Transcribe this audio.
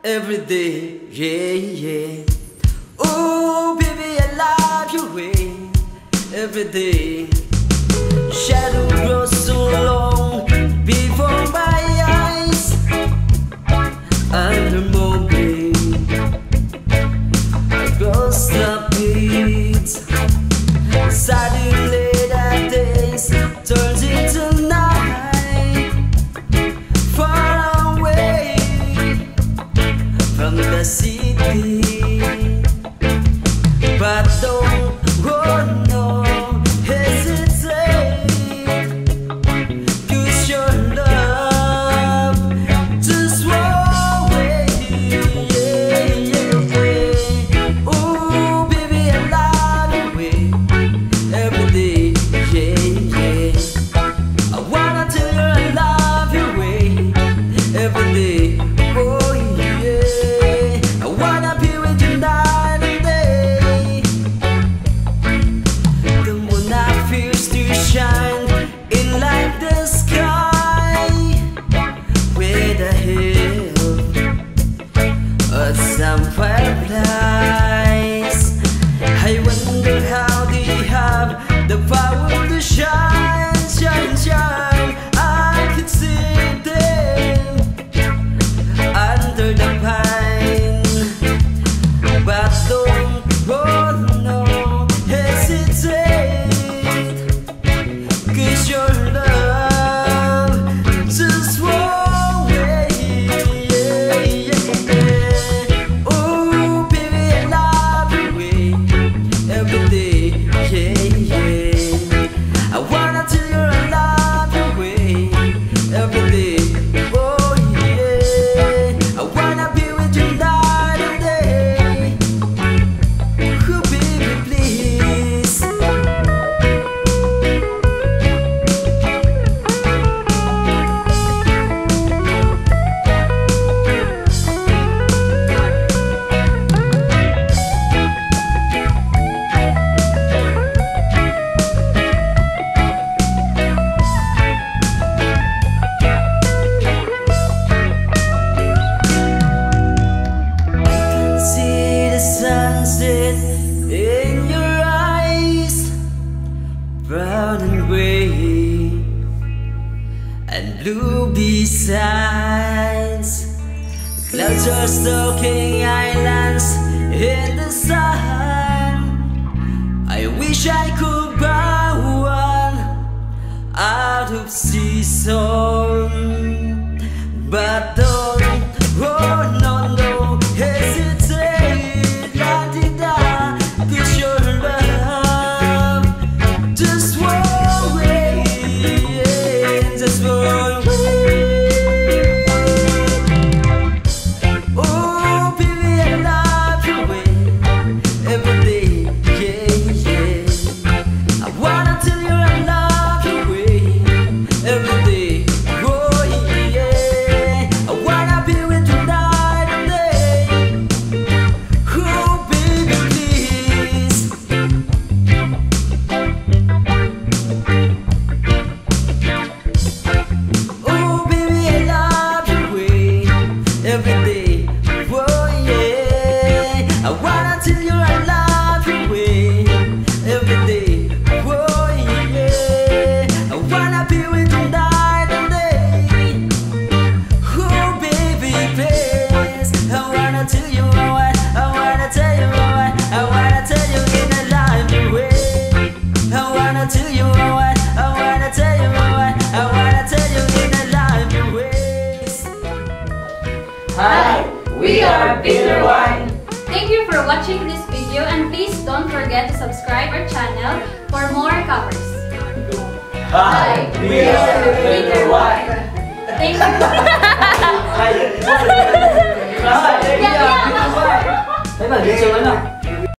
every day, yeah, yeah. Oh, baby, I love your way every day. Shadow grows so long before my eyes. Under morning, across the beats. Suddenly that days turns into night. Far away from the city, but don't oh no hesitate, 'cause your love just won't wait, yeah, yeah, yeah. Ooh, baby, I love your way every day, yeah, yeah. I wanna tell you I love your way every day, oh yeah. I wanna be with you night and day. The moon appears to shine in like the sky with a hill or some fireflies. I wonder how they have the power to shine, shine, shine. I could see them under the pine, but don't oh no hesitate, 'cause your love just won't wait, yeah, yeah, yeah. Oh, baby, I love your way every day, yeah, yeah. I wanna tell you I love your way every day, oh yeah. I wanna be with you night and day. Oh, baby, please. See the sunset in your eyes, brown and gray and blue besides. Clouds are stalking islands in the sun. I wish I could buy one out of season, but don't oh no no hesitate, la-di-da, 'cause your love just won't wait, just won't wait. Oh, baby, I love your way every day, yeah, yeah. I wanna tell you I love your way every day, oh yeah. I wanna be with you night and day. Oh, baby, please. Oh, baby, I love your way every day, oh yeah. I wanna tell you I love your way every day, oh yeah. I wanna be with you night and day. Oh, baby, please. I wanna tell you what, I wanna tell you what, I wanna tell you in a lively way. I wanna tell you what, I wanna tell you what, I wanna tell you in a lively way. Hi, we are Pillar One. Thank you for watching this video, and please don't forget to subscribe our channel for more covers. Hi, we are Pillar One. Thank you. Hi, Yeah, yeah. Pillar One.